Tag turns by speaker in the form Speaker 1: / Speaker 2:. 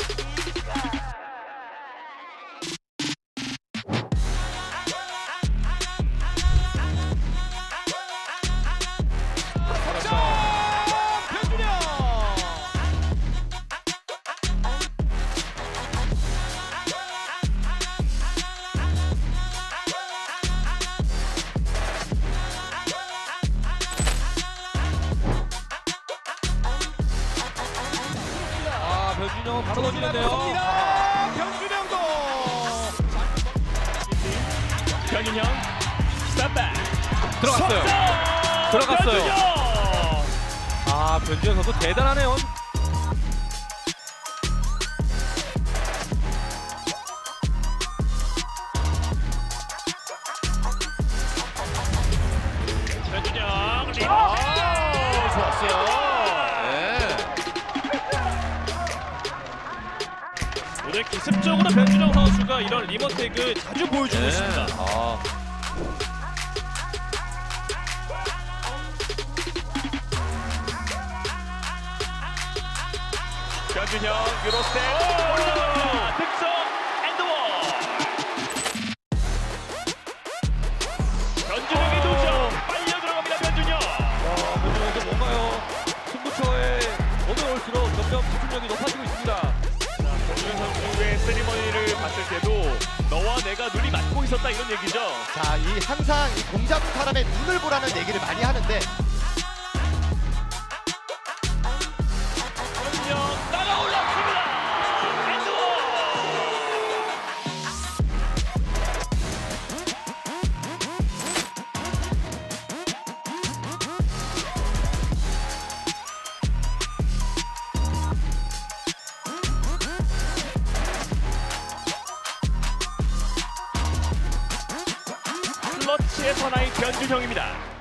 Speaker 1: 변준영 바로 던지는데요.
Speaker 2: 변준영도
Speaker 3: 변준영 스탑백
Speaker 1: 들어갔어요. 들어갔어요.
Speaker 3: 변준영!
Speaker 1: 아, 변준영 선수 대단하네요.
Speaker 3: 변준영 리버킥
Speaker 1: 좋았어요.
Speaker 3: 오늘 기습적으로 변준영 선수가 이런 리버택을 자주 보여주고 있습니다. 변준영 유로스텝 올라갑니다. 득점 엔드원. 변준영의 도전 빨려 들어갑니다. 변준영.
Speaker 1: 변준영 선수 뭔가요? 승부처에 오늘 올수록 점점 집중력이 높아지고 있습니다.
Speaker 3: 변준영 선수의 세리머니를 봤을 때도 너와 내가 눈이 맞고 있었다 이런 얘기죠.
Speaker 2: 자, 이 항상 이 공 잡은 사람의 눈을 보라는 얘기를 많이 하는데
Speaker 3: 변준영 따라 올랐습니다. 엔드원. 클러치의 선화인 변준영입니다.